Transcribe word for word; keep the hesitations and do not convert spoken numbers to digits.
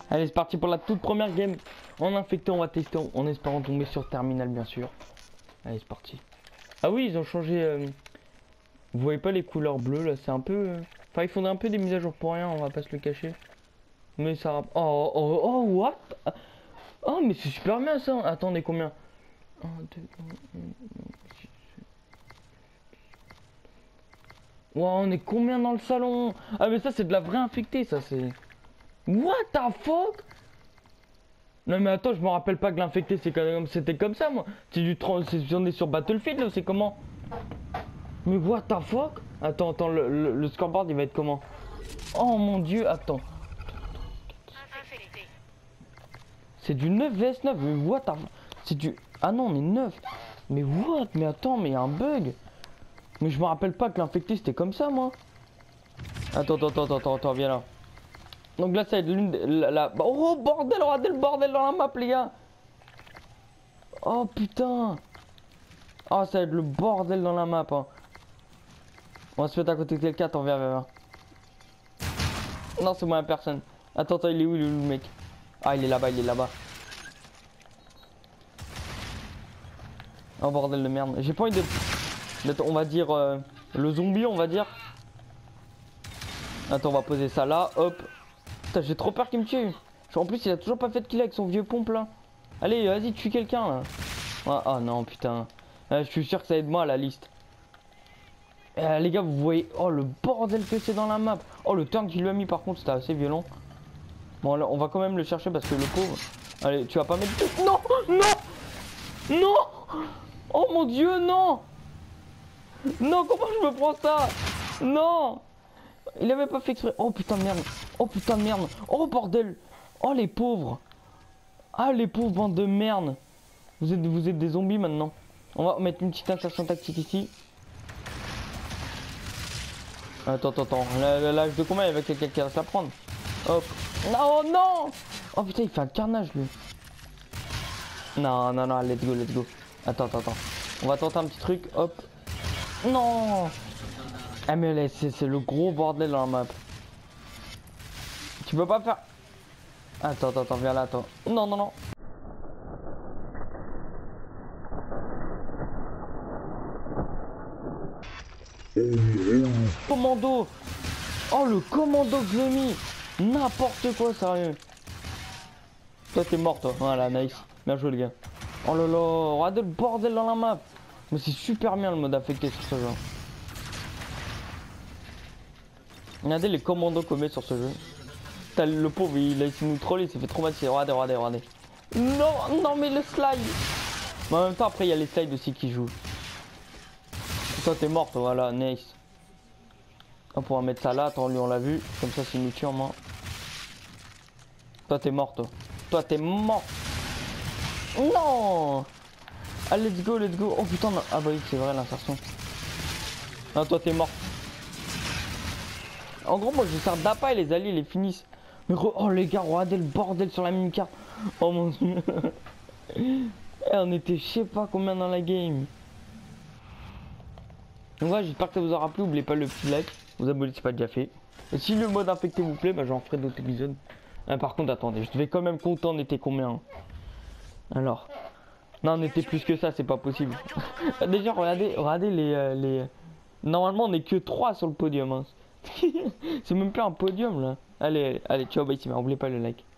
Allez, c'est parti pour la toute première game. En infecté, on va tester en espérant tomber sur terminal, bien sûr. Allez, c'est parti. Ah oui, ils ont changé. Euh... Vous voyez pas les couleurs bleues là, c'est un peu. Euh... Enfin, ils font un peu des mises à jour pour rien, on va pas se le cacher. Mais ça. Oh, oh, oh, what? Oh, mais c'est super bien ça. Attendez, combien? un, deux, wow, on est combien dans le salon? Ah, mais ça, c'est de la vraie infectée, ça, c'est. What the fuck? Non mais attends, je me rappelle pas que l'infecté c'est comme c'était comme ça moi. C'est du trans, on est sur Battlefield, c'est comment? Mais what the fuck? Attends, attends, le, le, le scoreboard il va être comment? Oh mon dieu, attends. C'est du neuf V S neuf, mais what the... C'est du... Ah non, on est neuf. Mais what? Mais attends, mais il y a un bug. Mais je me rappelle pas que l'infecté c'était comme ça moi. Attends, attends, attends, attends, attends, viens là. Donc là ça va être l'une la, la... Oh bordel, regardez le bordel dans la map les gars. Oh putain. Oh ça va être le bordel dans la map hein. On va se mettre à côté de quelqu'un, attends, viens, viens, viens. Non c'est moi la personne. Attends, attends, il est où, il est où le mec? Ah il est là-bas, il est là-bas. Oh bordel de merde. J'ai pas envie de... d'être, on va dire, euh, le zombie on va dire. Attends, on va poser ça là, hop. Putain, j'ai trop peur qu'il me tue. En plus, il a toujours pas fait de kill avec son vieux pompe là. Allez, vas-y, tue quelqu'un là. Ah, oh, non, putain. Ah, je suis sûr que ça aide moi la liste. Eh, les gars, vous voyez. Oh, le bordel que c'est dans la map. Oh, le turn qu'il lui a mis par contre, c'était assez violent. Bon, là, on va quand même le chercher parce que le pauvre. Allez, tu vas pas mettre. Non, non, non. Oh mon dieu, non. Non, comment je me prends ça? Non. Il avait pas fait exprès. Oh putain de merde. Oh putain de merde. Oh bordel. Oh les pauvres. Ah les pauvres bande de merde. Vous êtes, vous êtes des zombies maintenant. On va mettre une petite insertion tactique ici. Attends, attends, attends. L'âge de combat, il va quelqu'un qui va se la prendre. Hop. Non, non. Oh putain, il fait un carnage lui. Non, non, non, let's go, let's go. Attends, attends, attends. On va tenter un petit truc. Hop. Non. Ah mais là c'est le gros bordel dans la map. Tu peux pas faire. Attends, attends, attends, viens là, attends. Non, non, non. Commando. Oh le commando que j'ai mis. N'importe quoi, sérieux. Toi t'es mort toi. Voilà, nice. Bien joué le gars. Oh là là, regardez le bordel dans la map. Mais c'est super bien le mode affecté sur ce jeu. Regardez les commandos qu'on met sur ce jeu. T'as le pauvre, il a essayé de nous troller, il s'est fait traumatiser. Regardez, regardez, regardez. Non, non, mais le slide. Mais en même temps, après, il y a les slides aussi qui jouent. Toi, t'es morte, voilà, nice. On pourra mettre ça là, attends, lui, on l'a vu. Comme ça, c'est nous tue en main. Toi, t'es morte, toi. Toi, t'es mort. Non. Allez, let's go, let's go. Oh putain, non. Ah bah oui, c'est vrai, l'insertion. Non, toi, t'es mort. En gros, moi je sers d'appât et les alliés les finissent. Mais oh les gars, regardez le bordel sur la mini-carte. Oh mon dieu. Et on était je sais pas combien dans la game. Donc voilà, j'espère que ça vous aura plu. N'oubliez pas le petit like, vous abonner si c'est pas déjà fait. Et si le mode infecté vous plaît, bah, j'en ferai d'autres épisodes. Ah, par contre, attendez, je devais quand même compter, on était combien? Alors. Non, on était plus que ça, c'est pas possible. Déjà, regardez, regardez les, euh, les... Normalement, on est que trois sur le podium. Hein. C'est même plus un podium là. Allez, allez, ciao, bye, n'oubliez pas le like.